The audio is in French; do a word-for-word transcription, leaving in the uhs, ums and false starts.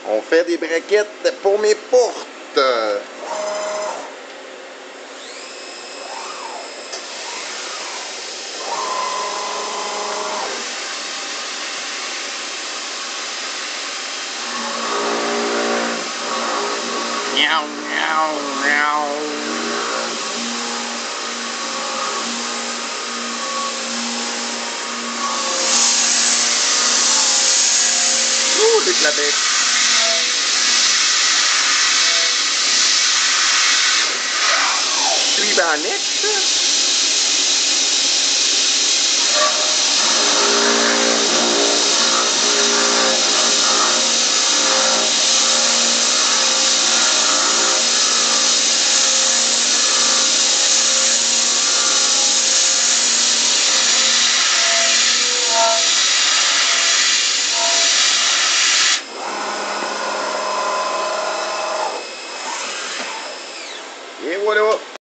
On fait des braquettes pour mes portes. Miaou, miaou, miaou. Ouh, les clavecs. Lui, ben, next. Et voilà.